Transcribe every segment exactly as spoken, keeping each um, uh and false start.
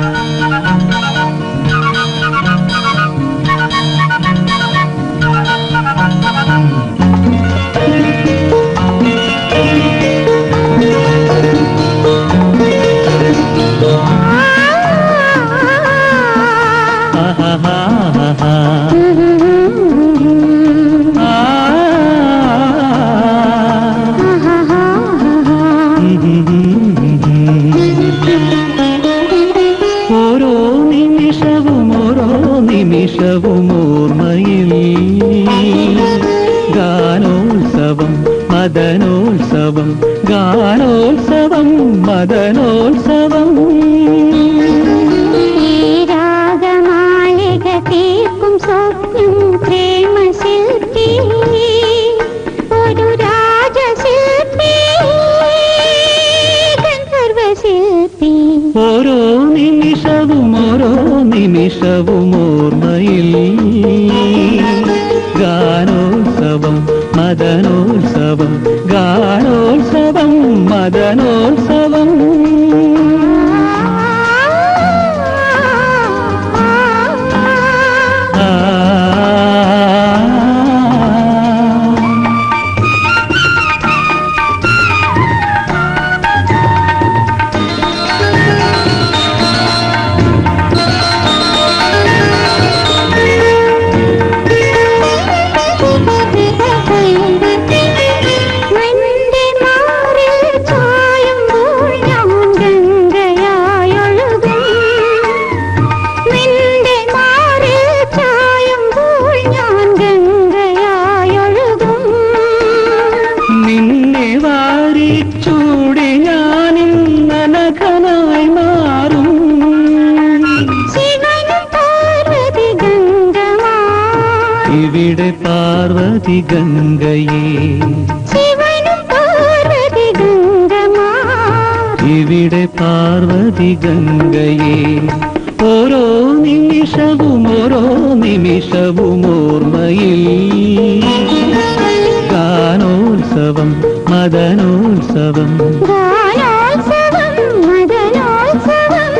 ഓരോ നിമിഷവും ഓരോ നിമിഷവും ഓർമ്മയിൽ ഗാനോത്സവം മദനോത്സവം ഗാനോത്സവം മദനോത്സവം രാഗമാലിക തീർക്കും സ്വപ്നം പ്രേമശില്പി ഒരു രാജശില്പി ഗന്ധർവശില്പി ഓരോ നിമിഷവും ഓരോ നിമിഷവും ഓർമ്മയിൽ ഗാനോത്സവം മദനോത്സവം ഗാനോത്സവം മദനോത്സവം ചൂടി ഞാനിന്നനഘനായി മാറും ഇവിടെ പാർവതി ഗംഗയേ ഇവിടെ പാർവതി ഗംഗയേ ഓരോ നിമിഷവും ഓരോ നിമിഷവും ഓർമ്മയിൽ ഗാനോത്സവം മദനോത്സവം ഗാനോത്സവം മദനോത്സവം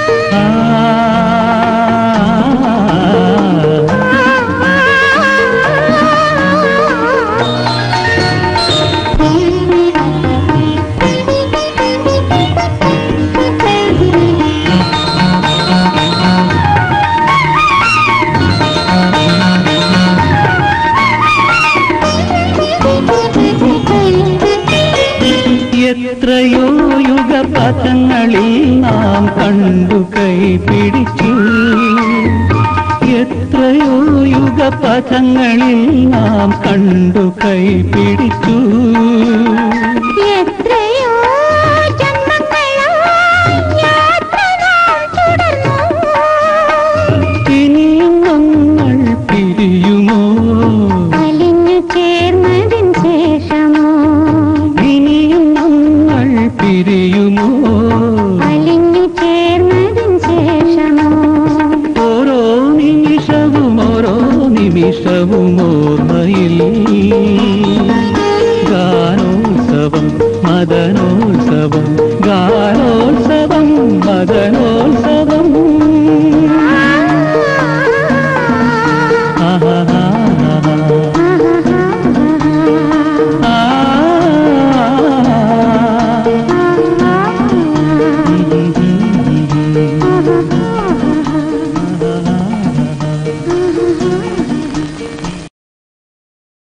എത്രയോ യുഗപഥങ്ങളിൽ നാം കണ്ടു കൈ പിടിച്ചു എത്രയോ യുഗപഥങ്ങളിൽ നാം കണ്ടു കൈ പിടിച്ചു